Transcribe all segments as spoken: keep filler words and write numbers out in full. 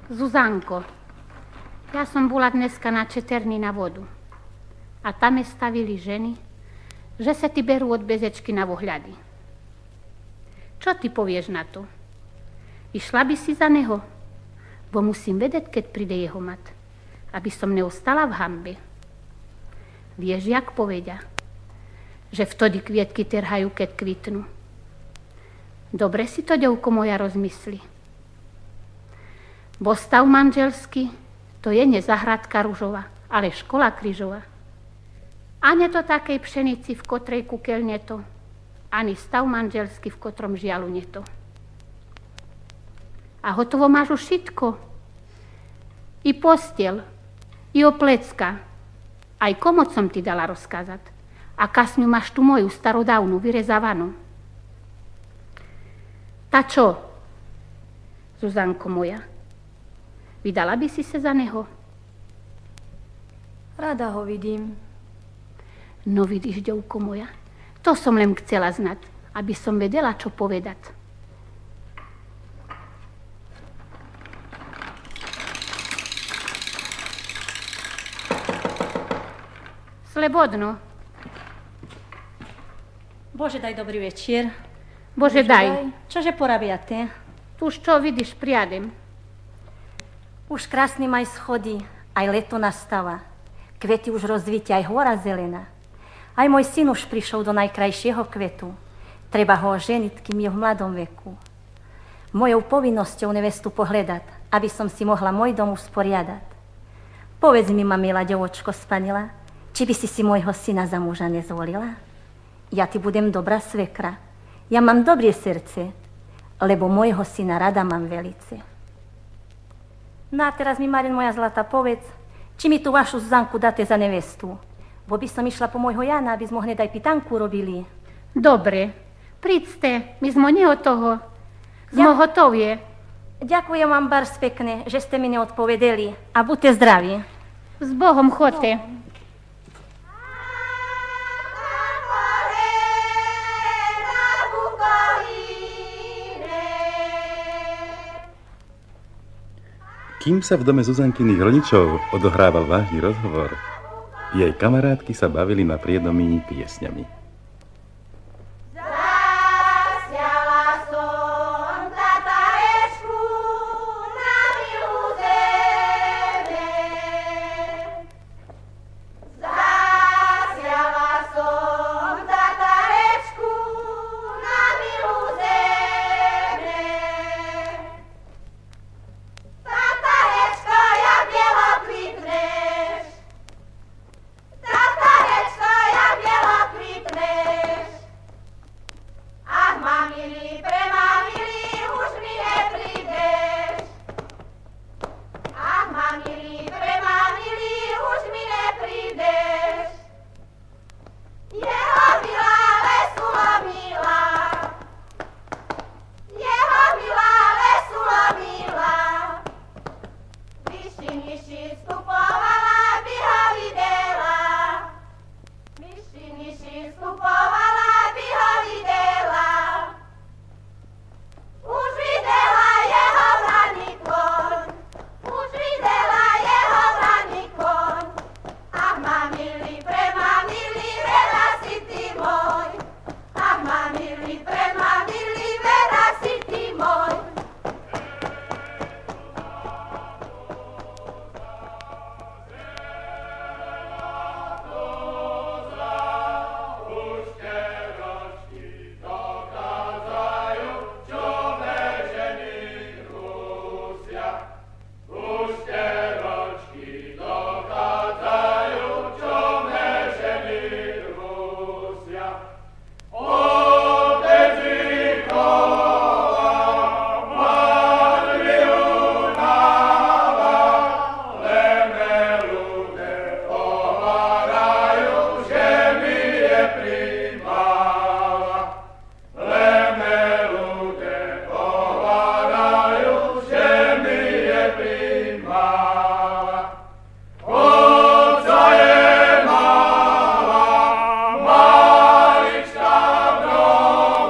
Zuzanko, ja som bola dneska na Četerni na vodu. A tam je stavili ženy, že sa ti berú od bezečky na vohľady. Čo ty povieš na to? Išla by si za neho? Bo musím vedieť, keď príde jeho mat, aby som neostala v hanbe. Vieš, jak povedia? Že vtedy kvietky terhajú, keď kvitnú. Dobre si to, devko moja, rozmysli. Bo stav manželský, to je nie zahradka ružová, ale škola krížová. A nie to takej pšenici, v kotrej kukeľ neto, ani stav manželský, v kotrom žialu neto. A hotovo máš už všetko. I postiel, i oplecka. Aj komod som ti dala rozkázať. A kasňu máš tu moju starodávnu, vyrezávanú. Ta čo, Zuzanko moja? Vydala by si sa za neho? Rada ho vidím. No vidíš, devko moja, to som len chcela znať, aby som vedela, čo povedať. Slobodno. Bože, daj dobrý večer. Bože, Bože daj. daj. Čože porabiate? Tuž čo vidíš, priadem. Už krásny maj schody, aj leto nastáva. Kvety už rozvíte, aj hora zelená. Aj môj syn už prišiel do najkrajšieho kvetu. Treba ho oženiť, kým je v mladom veku. Mojou povinnosťou nevestu pohľadať, aby som si mohla môj dom usporiadať. Povedz mi, ma milá devočko spanila, či by si si môjho syna za muža nezvolila? Ja ti budem dobrá svekra. Ja mám dobré srdce, lebo môjho syna rada mám velice. No a teraz mi, Marin, moja zlata, povedz, či mi tu vašu Zuzanku dáte za nevestu. Bo by som išla po môjho Jana, aby sme hned aj pitanku robili. Dobre, príďte, my sme nie od toho. Sme ja... hotovie. Ďakujem vám bars pekne, že ste mi neodpovedeli. A buďte zdraví. S Bohom chodte. No. Kým sa v dome Zuzankyných rodičov odohrával vážny rozhovor, jej kamarátky sa bavili na priedomí piesňami.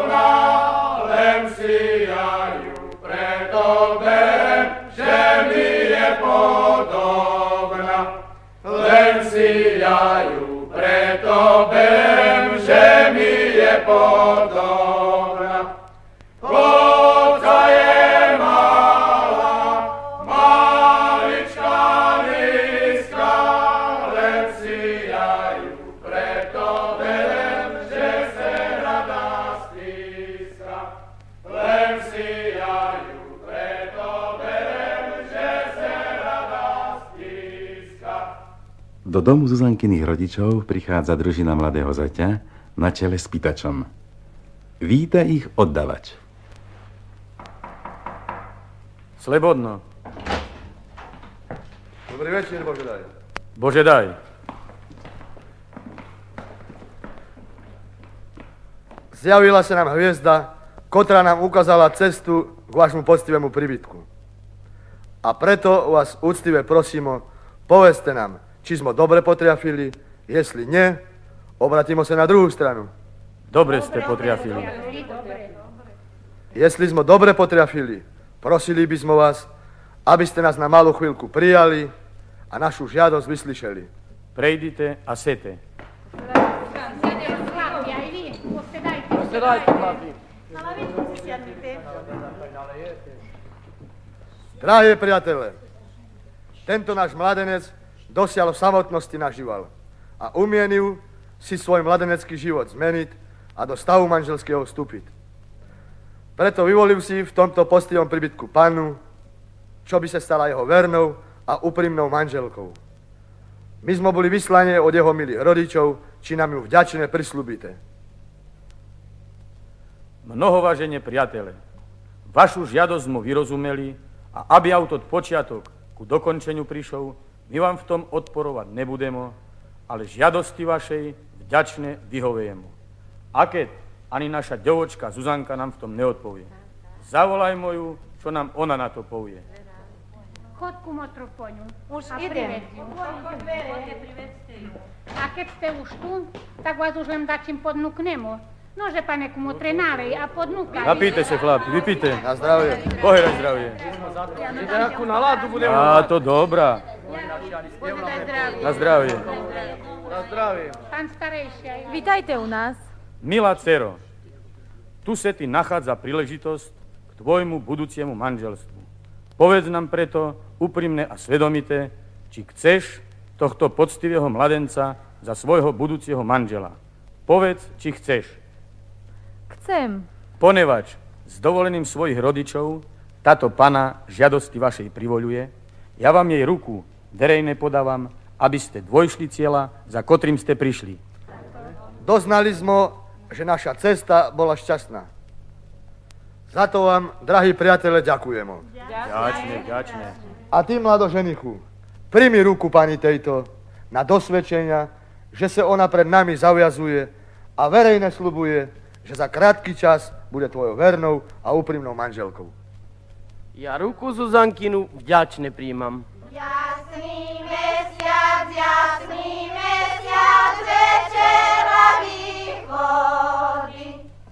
Preto berem, že mi Do domu Zuzankyných rodičov prichádza družina mladého zaťa na čele s pýtačom. Víta ich oddavač. Slobodno. Dobrý večer, Bože daj. Bože daj. Zjavila sa nám hviezda, ktorá nám ukázala cestu k vašmu poctivému príbytku. A preto vás úctive prosím, povedzte nám, či sme dobre potriafili, jestli nie, obratíme sa na druhú stranu. Dobre ste potriafili. Jestli sme dobre potriafili, prosili by sme vás, aby ste nás na malú chvíľku prijali a našu žiadosť vyslyšeli. Prejdite a sete. Drahé priatele, tento náš mladenec dosiaľ v samotnosti nažíval a umienil si svoj mladenecký život zmeniť a do stavu manželského vstúpiť. Preto vyvolil si v tomto postivom príbytku pannu, čo by sa stala jeho vernou a úprimnou manželkou. My sme boli vyslanie od jeho milých rodičov, či nám ju vďačne prisľúbite. Mnohovážene priatele, vašu žiadosť sme vyrozumeli a aby auto od počiatok ku dokončeniu prišol, my vám v tom odporovať nebudeme, ale žiadosti vašej vďačne vyhovejeme. A keď ani naša ďovočka Zuzanka nám v tom neodpovie, zavolajmo ju, čo nám ona na to povie. Chod ku motru po ňu. Už a idem. A keď ste už tu, tak vás už len dačím podnúknemu. Nože, pane, ku motre nálej a podnúkaj. Napíte sa, chlapi, vypíte. Na zdravie. Boheraj zdravie. Akú náladu budeme Á, to dobrá. Na zdravie. Na zdravie. Pán starejší aj. Vítajte u nás. Milá dcero, tu sa ti nachádza príležitosť k tvojmu budúciemu manželstvu. Povedz nám preto úprimne a svedomite, či chceš tohto poctivého mladenca za svojho budúceho manžela. Povedz, či chceš. Chcem. Ponevač s dovolením svojich rodičov táto pana žiadosti vašej privoľuje, ja vám jej ruku verejne podávam, aby ste dvojšli cieľa, za ktorým ste prišli. Doznali sme, že naša cesta bola šťastná. Za to vám, drahí priatele, ďakujeme. Ďačne, ďačne. A ty, mladoženichu, primi ruku pani tejto na dosvedčenia, že sa ona pred nami zaviazuje a verejne sľubuje, že za krátky čas bude tvojou vernou a úprimnou manželkou. Ja ruku Zuzankinu vďačne príjmam. Jasný mesiac, jasný mesiac, večera východí.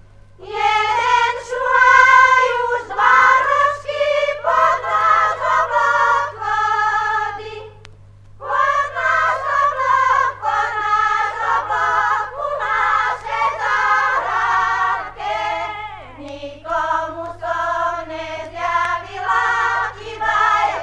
Jeden šuhaj už dva rožky pod náš oblok chodí. Pod náš oblok, pod náš oblok, u našej záhradke. Nikomu som nezjavila, iba je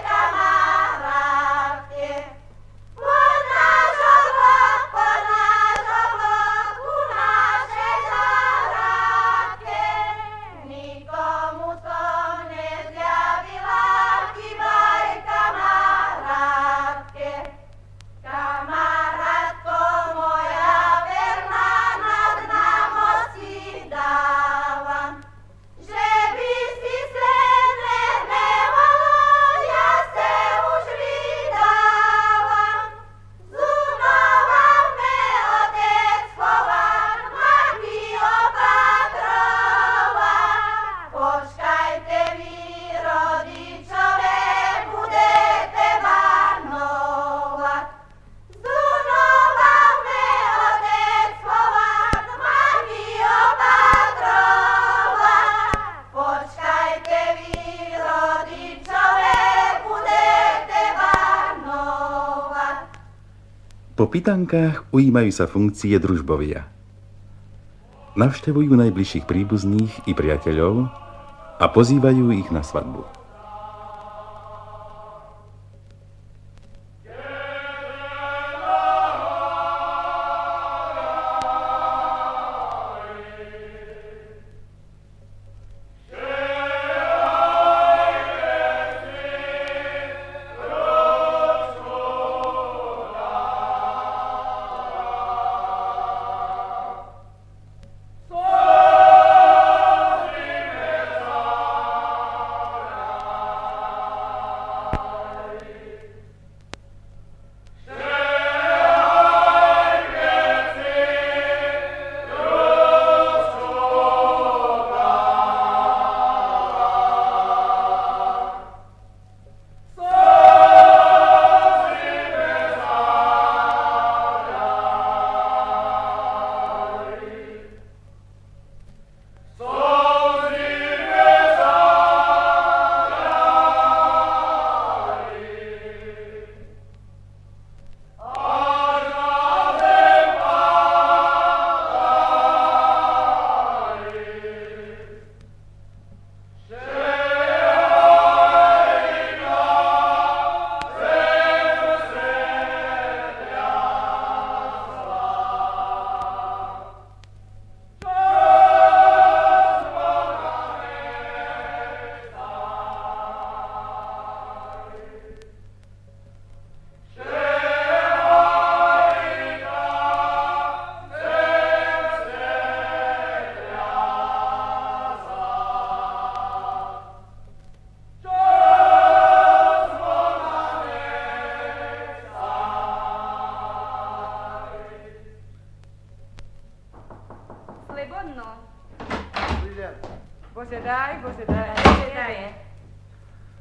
kamarátke. Pod náš oblok, pod náš oblok, u našej záhradke. Nikomu som nezjavila, iba je kamarátke. Kamarátko moja verná, na známosti dávam, že by si se nehnevala, ja se už vydávam. Zunoval me otec chovať, matky opatrovať. Počkajte vy, rodičové, budete vanovať. Zunoval me otec chovať, matky opatrovať. Počkajte vy, rodičové, budete vanovať. Po pytankách ujímajú sa funkcie družbovia. Navštevujú najbližších príbuzných i priateľov a pozývajú ich na svadbu.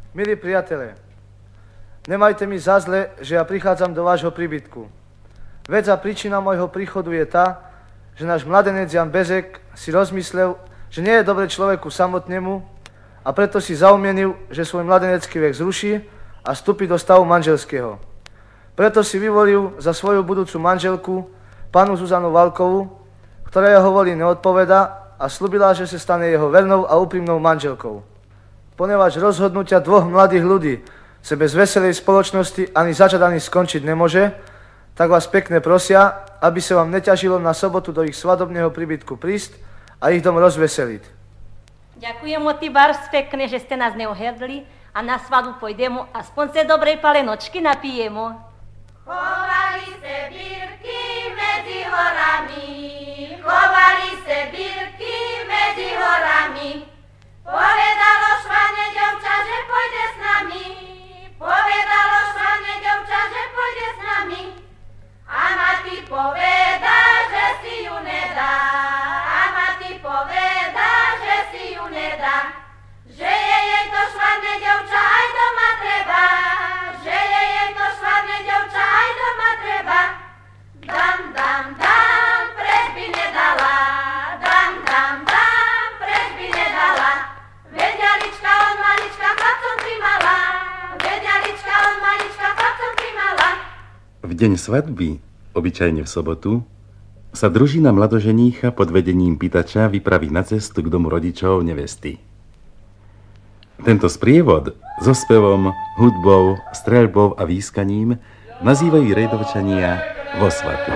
Milí priatelé, nemajte mi za zle, že ja prichádzam do vášho príbytku. Veď a príčina môjho príchodu je tá, že náš mladenec Jan Bezek si rozmyslel, že nie je dobre človeku samotnému a preto si zaumienil, že svoj mladenecký vek zruší a vstúpi do stavu manželského. Preto si vyvolil za svoju budúcu manželku panu Zuzanu Valkovú, ktorá jeho voli neodpoveda a slúbila, že sa stane jeho vernou a úprimnou manželkou. Poneváž rozhodnutia dvoch mladých ľudí sa bez veselej spoločnosti ani začať, ani skončiť nemôže, tak vás pekne prosia, aby sa vám neťažilo na sobotu do ich svadobného príbytku prísť a ich dom rozveseliť. Ďakujem, Otibars, pekne, že ste nás neoherdli a na svadbu pôjdeme, aspoň sa dobrej palenočky napijemo. Chovali se birky medzi horami, chovali se birky medzi horami. Povedalo švane devča, že pôjde s nami, povedalo švane devča, že pôjde s nami. A mati poveda, že si ju nedá, a mati poveda, že si ju nedá, že je jej to švane devča aj doma treba, že je jej to švane devča aj doma treba. Dam, dam, dam, preč by nedala, dam, dam, dam, preč by nedala. Vedialička od malička chlapcom primala, vedialička od malička chlapcom primala. V deň svadby, obyčajne v sobotu, sa družina mladoženícha pod vedením pýtača vypraví na cestu k domu rodičov nevesty. Tento sprievod so spevom, hudbou, streľbou a výskaním nazývajú Rejdovčania vo svatu.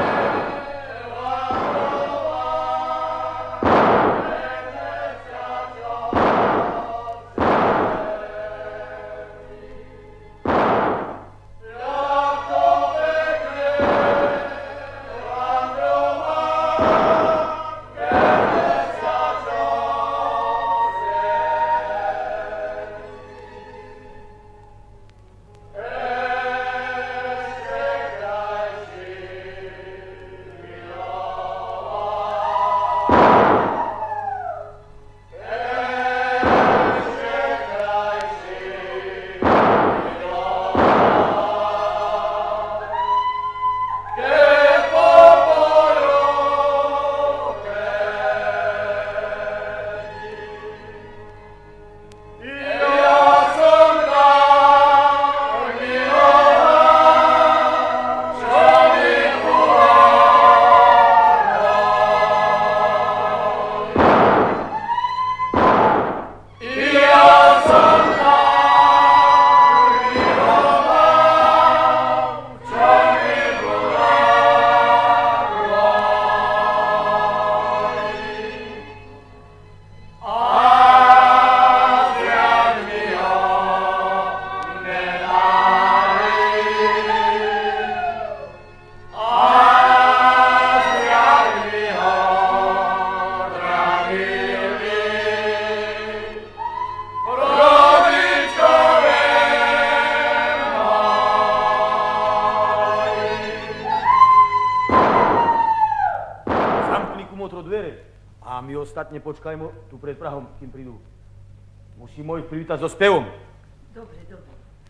Ostatne počkajmo tu pred prahom, kým prídu. Musíme ich privítať so spevom. Dobre, dobre.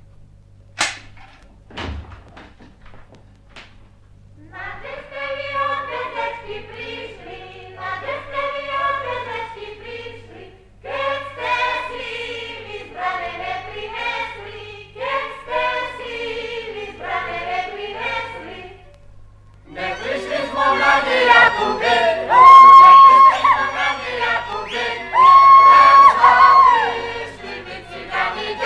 Na ceste vy od bezečky prišli, na ceste vy od bezečky prišli, keď ste si vyzbrané prinesli, keď ste si vyzbrané prinesli. Neprišli sme mladí ako vy, Prišli by cigani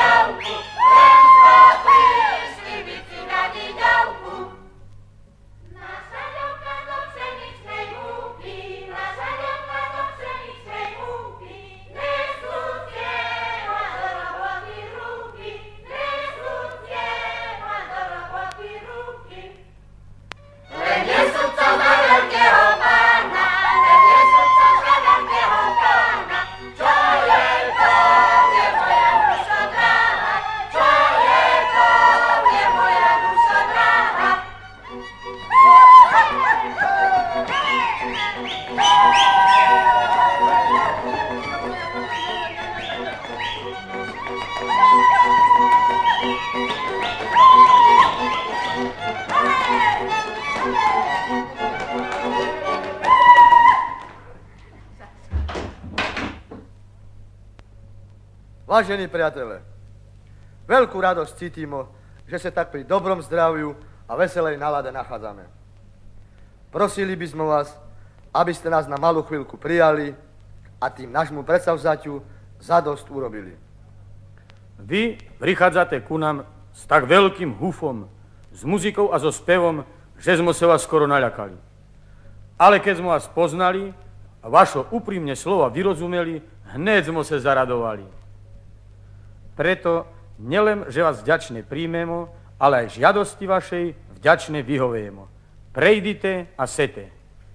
Vážení priatele, veľkú radosť cítimo, že sa tak pri dobrom zdraviu a veselej nálade nachádzame. Prosili by sme vás, aby ste nás na malú chvíľku prijali a tým nášmu predsavzatiu zadosť urobili. Vy prichádzate ku nám s tak veľkým húfom, s muzikou a so spevom, že sme sa vás skoro naľakali. Ale keď sme vás poznali a vašo úprimne slova vyrozumeli, hneď sme sa zaradovali. Preto nielen, že vás vďačne príjmemo, ale aj žiadosti vašej vďačne vyhovejemo. Prejdite a sete.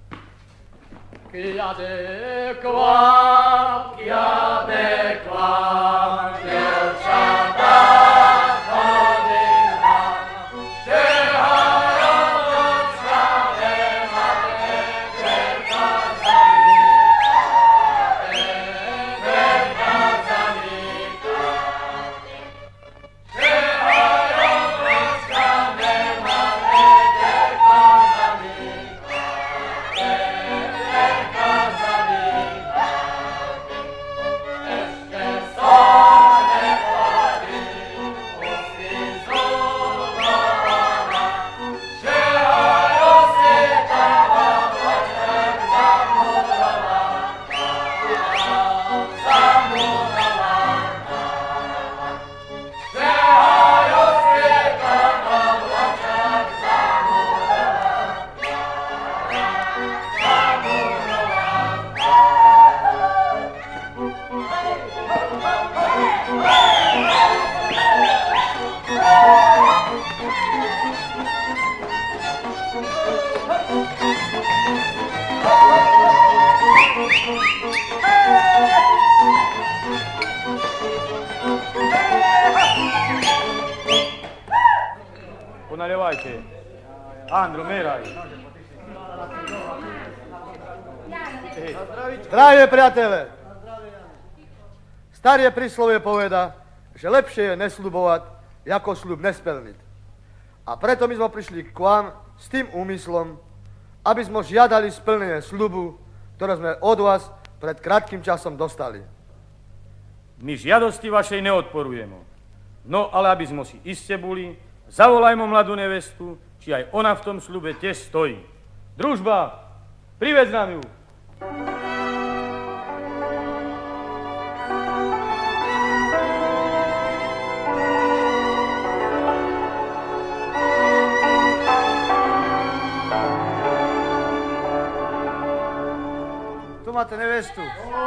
Kiade kvam, kiade kvam, devčata chodila, šehajo dočka nemáte, čerka zamíka, čerka zamíka. Šehajo dočka nemáte, čerka zamíka, čerka zamíka. Ešte sa neplatí, pustí zúdovana, šehajo si táva, počer zamudovaná, zamudovaná. Šehajo si táva, počer Ponaljevajte. Andro, meraj. Zdravie, priatele! Staré príslovie poveda, že lepšie je nesľubovať, ako sľub nesplniť. A preto my sme prišli k vám s tým úmyslom, aby sme žiadali splnenie sľubu, ktoré sme od vás pred krátkým časom dostali. My žiadosti vašej neodporujeme. No ale aby sme si iste boli, zavolajmo mladú nevestu, či aj ona v tom sľube tiež stojí. Družba, privedz nám ju. Tu máte nevestu.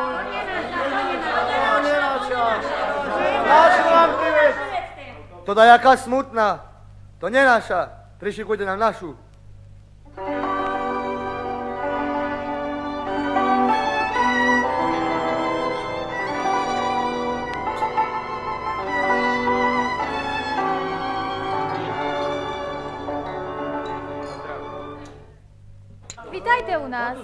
Našu vám privez. To da jaká smutná. To nie naša. Prišikujte nám našu. Vítajte u nás.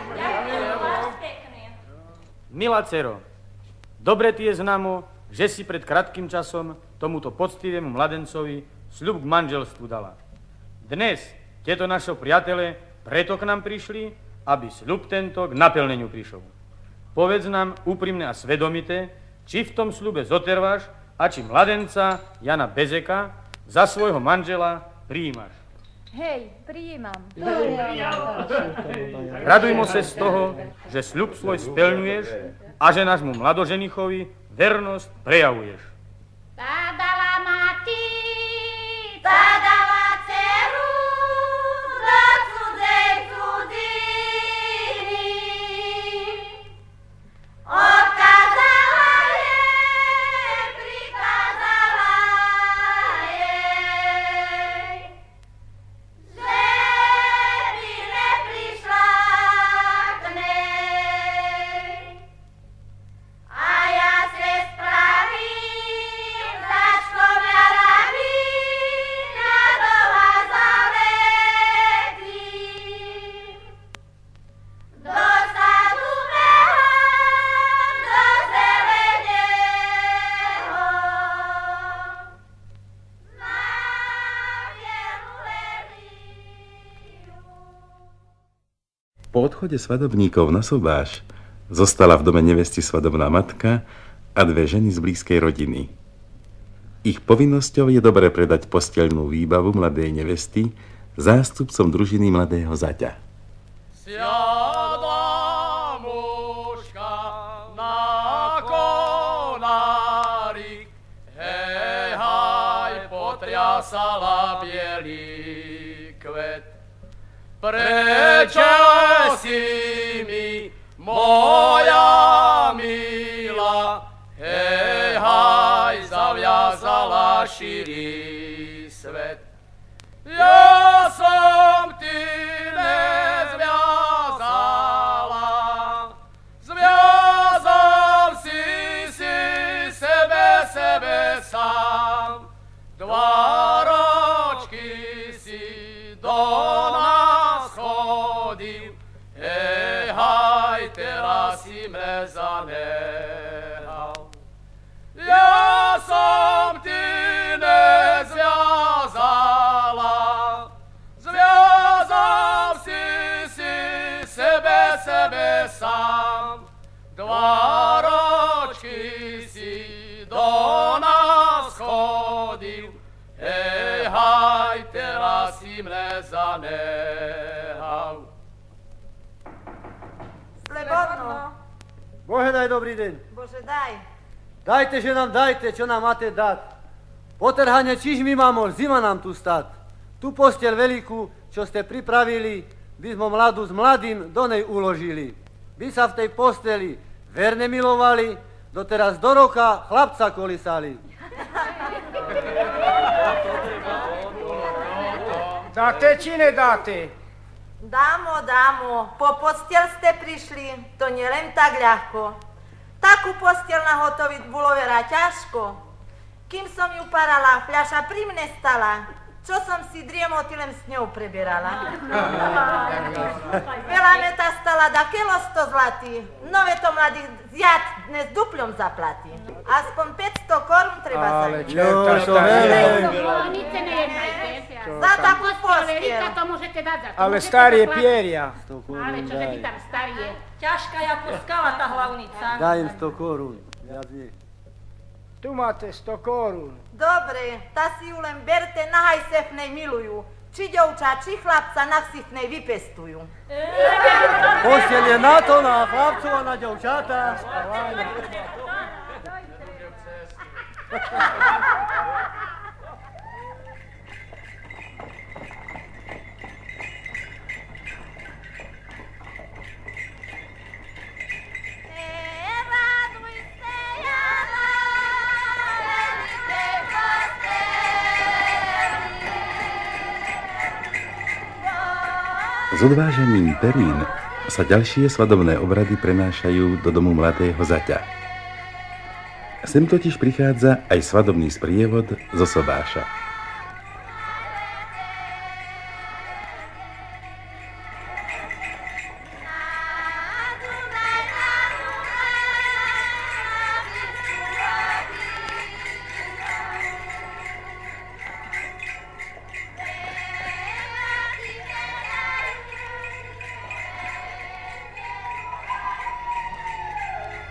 Milá dcero, dobre ti je známo, že si pred krátkým časom tomuto poctivému mladencovi sľub k manželstvu dala. Dnes tieto našo priatele preto k nám prišli, aby sľub tento k naplneniu prišiel. Povedz nám úprimne a svedomite, či v tom sľube zotrváš a či mladenca Jana Bezeka za svojho manžela prijímaš. Hej, prijímam. Radujmo sa z toho, že sľub svoj splňuješ a že nášmu mladoženichovi vernosť prejavuješ. Tá dala mati, tá dala dceru do cudzej cudziny. Odkázala jej, prikázala jej, že by neprišla k nej. A ja se spravím za škoviarami, na doha zaletím. Do sadu behám, do zeleného, na bielu leliu. Po odchode svadobníkov na sobáš zostala v dome nevesti svadobná matka a dve ženy z blízkej rodiny. Ich povinnosťou je dobre predať posteľnú výbavu mladej nevesty zástupcom družiny mladého zaťa. Siadla mužka na konárik, hej, haj, potriasala bielý kvet. Prečo si mi, moja milá, hej, haj, zaviazala širý svet. Ja som ty nezviazala, zviazal si si sebe, sebe sám. Dva ročky si do nás chodil, hej, haj, teraz si mne zanehal. Ja som ty nezviazala, zviazal si si sebe, sebe sám. Dva ročky si do nás chodil, hej, haj, teraz si mne zanehal. Slobodno. Bože, daj dobrý deň. Bože, daj. Dajte, že nám dajte, čo nám máte dať. Potrhanie čižmy, mamor, zima nám tu stať. Tu posteľ veľkú, čo ste pripravili, by sme mladú s mladým do nej uložili. By sa v tej posteli verne milovali, doteraz do roka chlapca kolisali. Dáte či nedáte? Dámo, dámo, po posteľ ste prišli, to nie len tak ľahko. Takú posteľ nahotoviť bolo veľa ťažko. Kým som ju parala, fľaša pri mne stala, čo som si driemotilem s ňou preberala. Veľa meta stala da kilo sto zlatý, no ve to mladých zjad dnes dupľom zaplatí. Aspoň päťsto korún treba za ňu. Ale čerta to Nic se nejednajte. Za takú posteľ. To môžete dať za to. Ale Môžete starie to platiť. pieria. Ale čože vy tam starie. Ťažká ako skala tá hlavnica. Daj im sto korún. Viac nie. Tu máte sto korún. Dobre, ta si ju len berte, nahaj se v nej milujú. Či ďovča, či chlapca, nech si v nej vypestujú. Posteľ je na to, na chlapcov a na ďovčatá. S odvážením perín sa ďalšie svadobné obrady prenášajú do domu mladého zaťa. Sem totiž prichádza aj svadobný sprievod zo sobáša.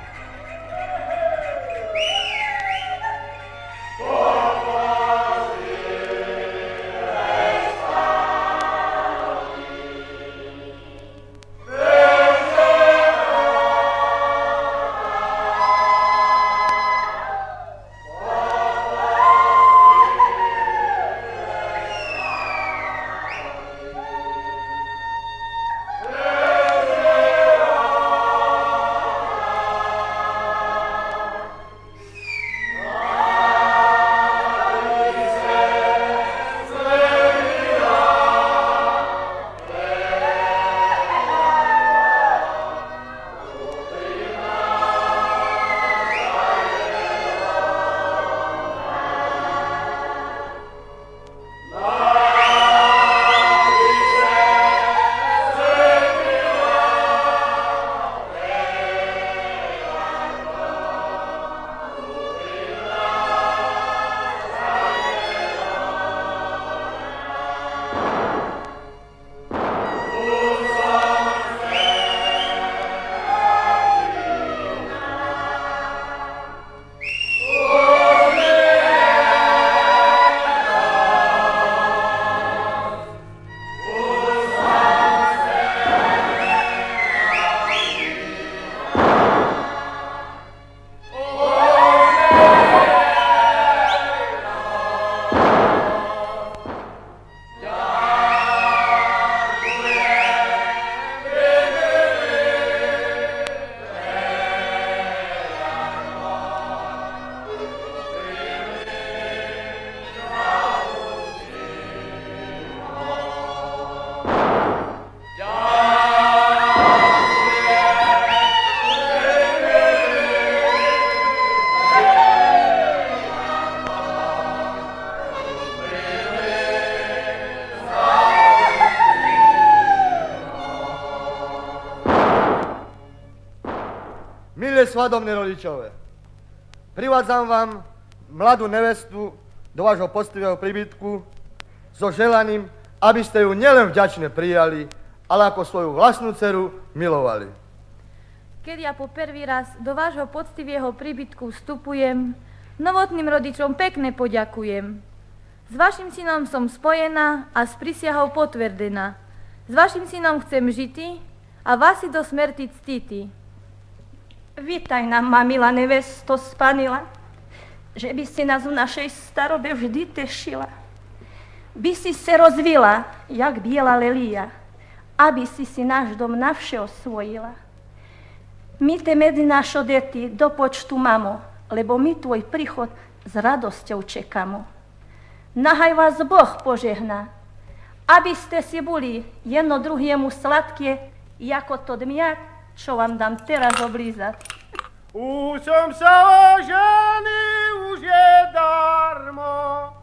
Považuj svadobné rodičové, privádzam vám mladú nevestu do vášho poctivého príbytku so želaním, aby ste ju nielen vďačne prijali, ale ako svoju vlastnú dceru milovali. Keď ja po prvý raz do vášho poctivého príbytku vstupujem, novotným rodičom pekne poďakujem. S vašim synom som spojená a s prísahou potvrdená. S vašim synom chcem žiti a vás si do smrti ctiti. Vítaj nám, mamila nevesto spanila, že by si nás v našej starobe vždy tešila. By si se rozvila, jak biela lelia, aby si si náš dom navše osvojila. My te medzi našo deti do počtu mamo, lebo my tvoj príchod s radosťou čekamo. Nahaj vás Boh požehná, aby ste si boli jedno druhiemu sladkie, jako to dmiak, čo vám dám teraz oblízať. Už som sa oženil, už je darmo.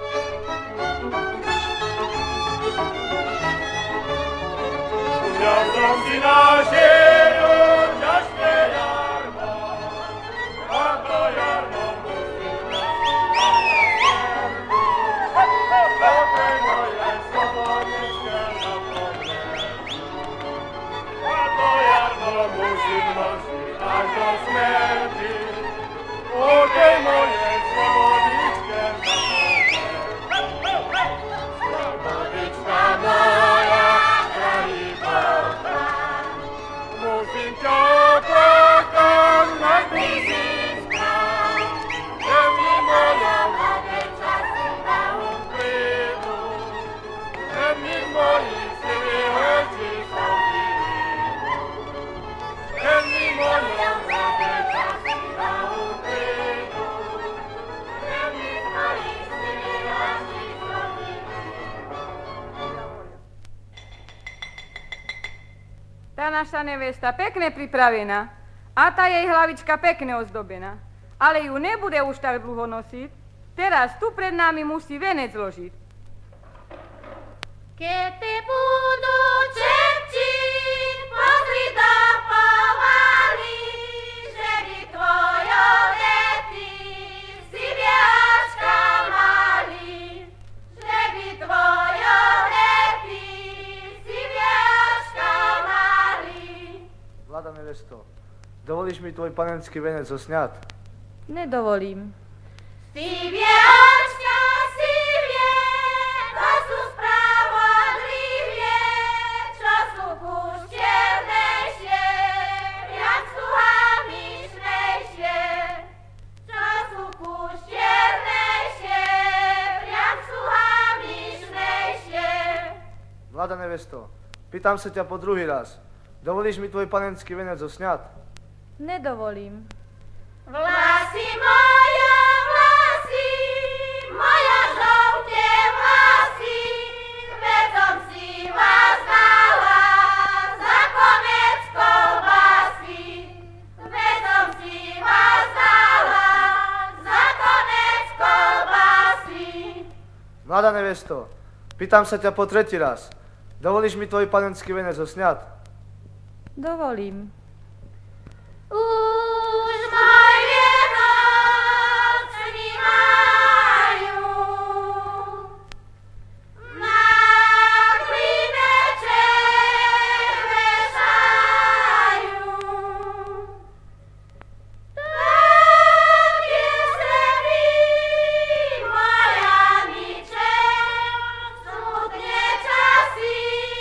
Ja som si našiel ťažké jarmo, a to jarmo musím Okrem moje slobodničke zapomneš, a to jarmo musím nosiť až do smrti. Okrem moje slobodničke zapomneš, slobodička moja, drahý Boha, musím ťa oplakať na tisíckrát, že mi moja mladé časy na uplynú, že mi moji sivý oči som vidí, že mi moja mladé časy na uplynú, že mi moji sivý oči som vidí. Tá naša nevesta pekne pripravená a tá jej hlavička pekne ozdobená. Ale ju nebude už tak dlho nosiť. Teraz tu pred nami musí venec zložiť. Keď ty budú čepčiť, pozri do povali, že by tvojo deti si viačka mali, že by tvojo deti si viačka mali. Mladá nevesto, dovolíš mi tvoj panenský venec zosňať? Nedovolím. Si viačka, si vie, to sú spravodlivie, čo sú púšťernejšie, viac sú hamišnejšie. Čo sú púšťernejšie, viac sú hamišnejšie. Mladá nevesto, pýtam sa ťa po druhý raz. Dovolíš mi tvoj panenský venec zosňať? Nedovolím. Vlasy moja, vlasy, moja žoute vlasy, veď som si vás dala za konec kolbasy, veď som si vás dala za konec kolbasy. Mladá nevesto, pýtam sa ťa po tretí raz. Dovolíš mi tvoj panenský venec zosňať? Dovolím. Už môj vienok snímajú, na klineček vešajú. Tak je se mi, moja niček, smutne časy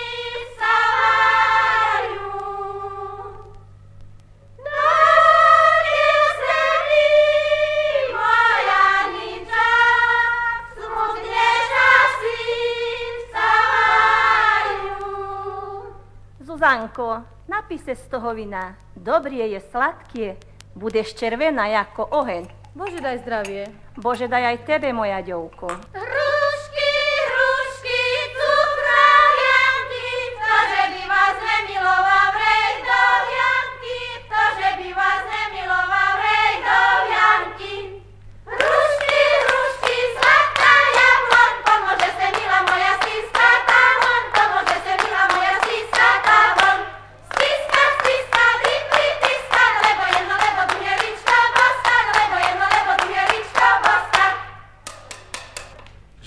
stavajú. Zuzanko, napí se z toho vina. Dobrie je sladkie, budeš červená ako oheň. Bože daj zdravie. Bože daj aj tebe, moja ďovko. Hrušky, hrušky, cukrovianky, ktože by vás nemiloval vrej do Janky, ktože by vás nemiloval vrej do Janky. Hrušky, hrušky, sladká jablon, pomôže se milá moja stiska, tá von, pomôže se milá moja stiska, tá von. Stiska, stiska, vy, vy, tiska, lebo jedno, lebo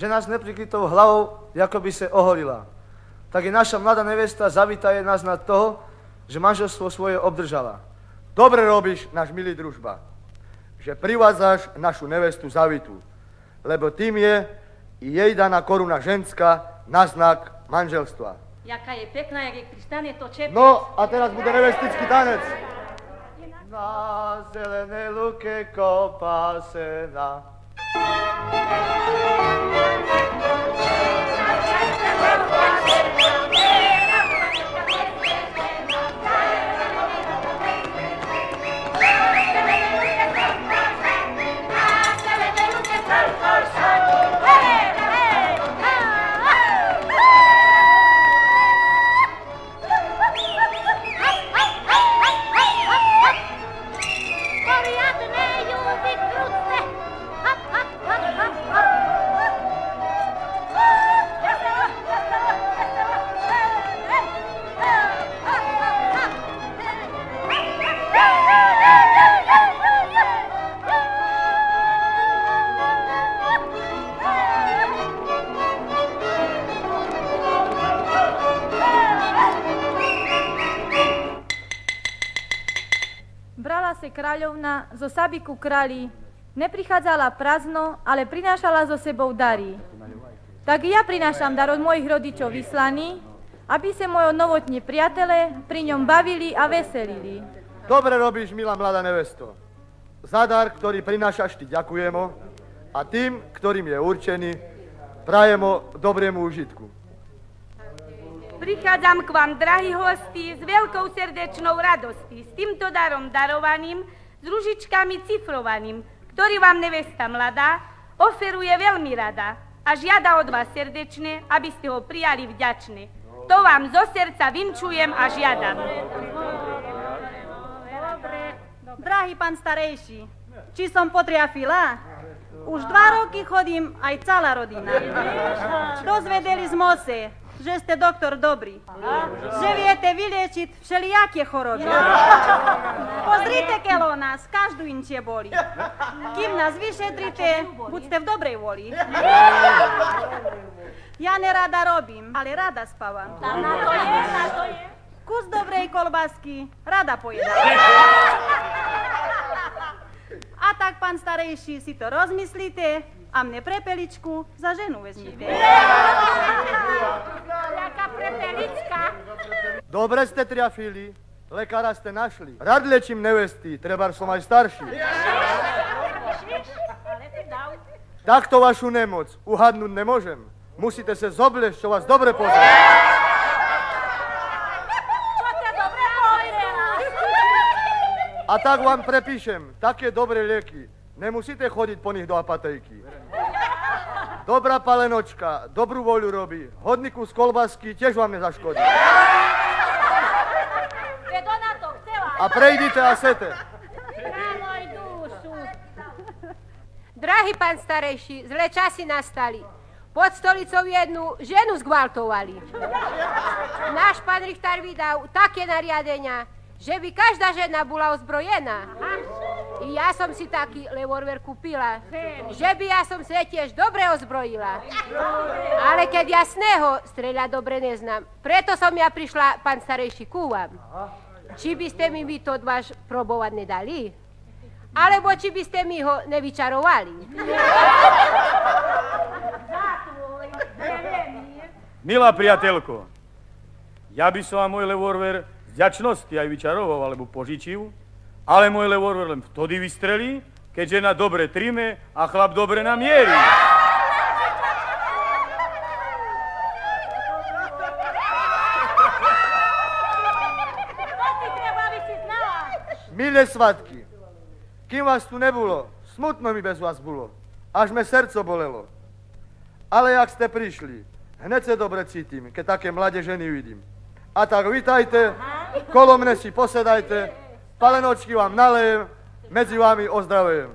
žena s neprikrytou hlavou, ako by se ohorila. Tak je naša mladá nevesta zavítaje nás na toho, že manželstvo svoje obdržala. Dobre robíš, náš milý družba, že privádzaš našu nevestu zavitú, lebo tým je i jej daná koruna ženská na znak manželstva. Jaká je pekná, jak je kristane to čepič. No, a teraz bude nevestický tanec. Na zelenej luke kopa sena. Kráľovna zo Sabiku králi, neprichádzala prázdno, ale prinášala so sebou dary. Tak ja prinášam dar od mojich rodičov vyslaný, aby sa mojo novotní priatele pri ňom bavili a veselili. Dobre robíš, milá mladá nevesto. Za dar, ktorý prinášaš, ti ďakujemo a tým, ktorým je určený, prajemo dobrému užitku. Prichádzam k vám, drahí hosti, s veľkou srdečnou radostí, s týmto darom darovaným, s ružičkami cifrovaným, ktorý vám nevesta mladá oferuje veľmi rada a žiada od vás srdečne, aby ste ho prijali vďačne. To vám zo srdca vinčujem a žiadam. Drahý pán starejší, či som potriafila? Už dva roky chodím aj celá rodina. Dozvedeli z Mose, že ste doktor dobrý, že viete vyliečiť všelijaké choroby. Pozrite, kelo nás, každú inčie boli. Kým nás vyšetrite, buďte v dobrej voli. Ja nerada robím, ale rada spávam. Kus dobrej kolbásky rada pojedám. A tak, pán starejší, si to rozmyslíte a mne prepeličku za ženu vezmite. Jaká prepelička? Dobre ste triafili, lekára ste našli. Rad lečím nevesty, trebar som aj starší. Takto vašu nemoc uhadnúť nemôžem. Musíte sa zobliecť, čo vás dobre pozrie. A tak vám prepíšem také dobré lieky. Nemusíte chodiť po nich do apatejky. Dobrá palenočka, dobrú voľu robí. Hodný kus kolbásky tiež vám nezaškodí. A prejdite a sete. Drahý pán starejší, zlé časy nastali. Pod stolicou jednu ženu zgvaltovali. Náš pán Richter vydal také nariadenia, že by každá žena bola ozbrojená. I ja som si taký revolver kúpila, že by ja som sa tiež dobre ozbrojila. Ale keď jasného streľa dobre neznám, preto som ja prišla, pán starejší, ku vám. Či by ste mi vy to váš probovať nedali? Alebo či by ste mi ho nevyčarovali? Milá priateľko, ja by som vám môj revolver z vďačnosti aj vyčaroval alebo požičil, ale môj revolver len vtedy vystrelí, keď žena dobre trime a chlap dobre namierí. Milé svatky, kým vás tu nebolo, smutno mi bez vás bolo, až me srdco bolelo. Ale jak ste prišli, hneď sa dobre cítim, keď také mladé ženy vidím. A tak vítajte, kolo mne si posedajte, palenočky vám nalejem, medzi vami ozdravujem.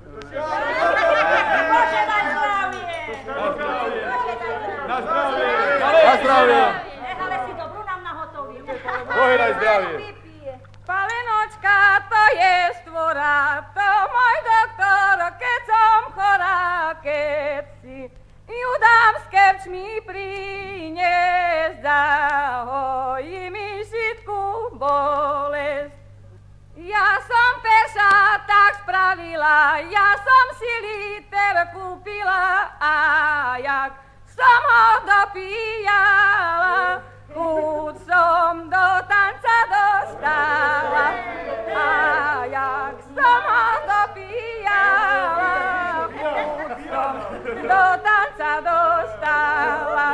Na zdravie! Na zdravie! Ale si dobrú nám nahotovil. Pohľadaj zdravie! Palenočka, to je stvora, to môj doktor, keď som chorá, keď si ju dám chceš mi priniesť, zahojí mi všetku bolesť. Ja som peša tak spravila, ja som si liter kúpila a jak som ho dopíjala, chuť som do tanca dostala a jak som ho dopíjala, chuť som do tanca dostala.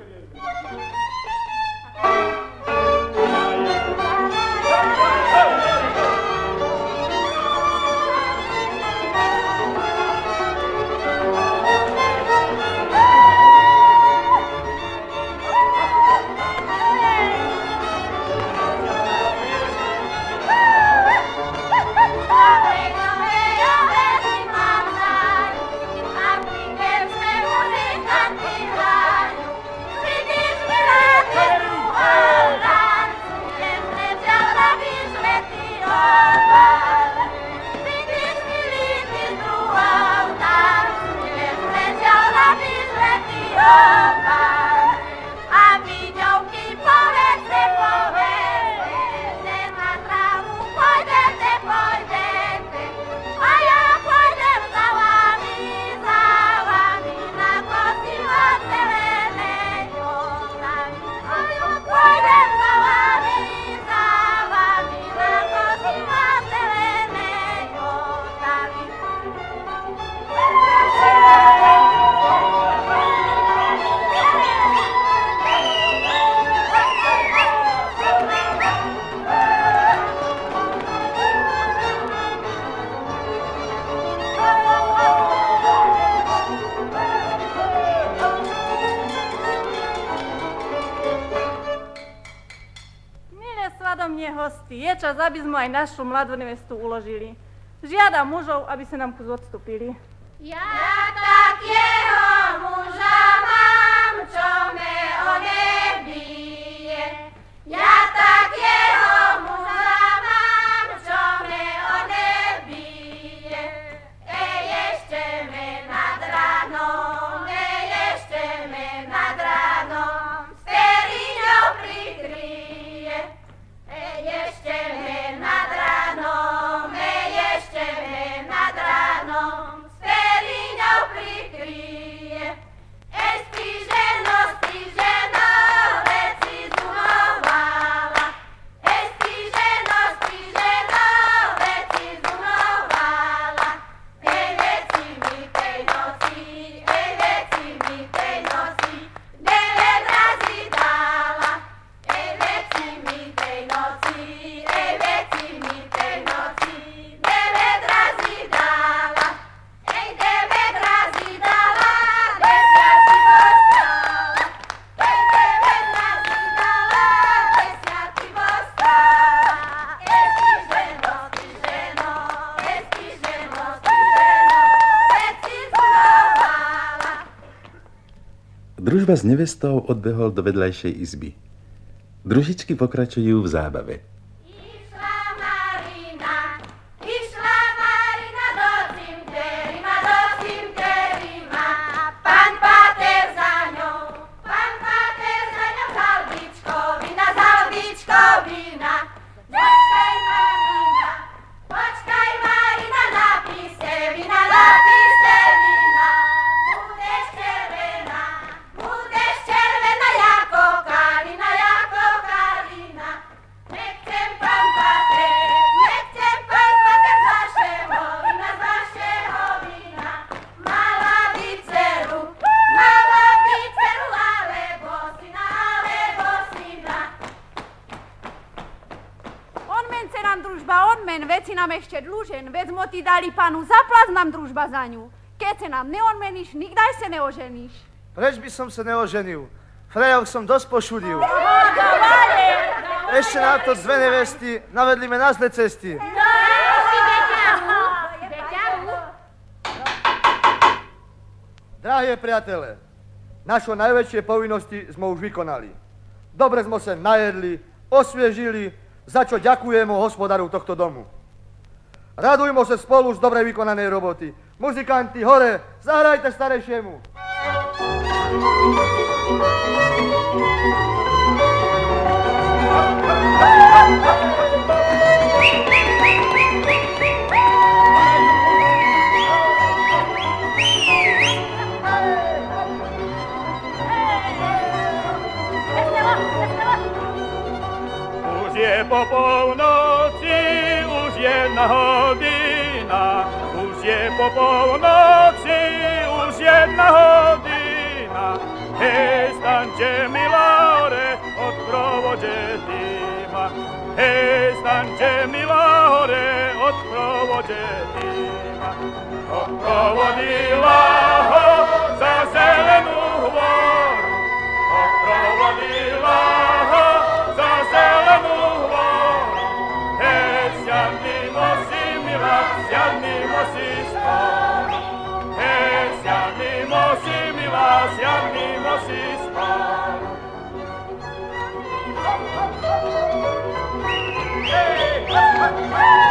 Je čas, aby sme aj našu mladú nevestu uložili. Žiadam mužov, aby sa nám kus odstúpili. Ja takého muža mám, čo me odebije. Ja takého muža mám, čo me odebije. Ej, ešte me nad ránom, ej, ešte me nad ránom, s periňou prikryje. Ej, ešte me nad ránom, ej, ešte me nad ránom, s periňou prikryje. Ej, stíženo, stíženo, veci zunovala. Ej, stíženo, stíženo, veci zunovala. Ej, veci mi tej noci, ej, veci mi tej noci, deväť razy dala. Ej, veci mi tej noci, ej, veci mi tej noci, deväť razy dala. Ej, deväť razy dala, desiatky postala. Ej, deväť razy dala, desiatky postala. Ej, stíženo, stíženo, ej, stíženo, stíženo, veci zunovala. Družba s nevestou odbehol do vedľajšej izby. Družičky pokračujú v zábave. Išla Marina, išla Marina do cimterima, do cimterima. Pán Páter za ňou, pán Páter za ňou, zalbičkovina, zalbičkovina. Počkaj Marina, počkaj Marina, napíšte vina, napíšte vina. Budeš červená, budeš červená jako kalina, jako kalina. Nechcem pán Páter, nechcem pán Páter z vašeho vina, z vašeho vina. Mala by dceru, mala by dceru, alebo syna, alebo syna. Onmen se nám družba, onmen, veci nám ešte dlužen, veď smo ti dali panu, zaplať nám družba za ňu. Keď se nám neonmeníš, nikdaj se neoženíš. Preč by som sa neoženil? Frejok som dosť pošudil. Ešte na to dve nevesty navedli me na zlé cesty. Drahé priatele, naše najväčšie povinnosti sme už vykonali. Dobre sme sa najedli, osviežili, za čo ďakujeme hospodáru tohto domu. Radujmo sa spolu z dobre vykonanej roboty. Muzikanti, hore, zahrajte starejšiemu. Už je po polnoci, už jedna hodina, už je po polnoci, už jedna hodina. Hej, staňte, milá hore, odprovodete ma. Hej, staňte, milá hore, odprovodete ma. Odprovodila ho za zelenú hvoru, odprovodila ho za zelenú hvoru. Hej, siadnimo si, milá, siadnimo si spolu. Hej, siadnimo si, milá, siadnimo si spolu. Hej, hej, hej.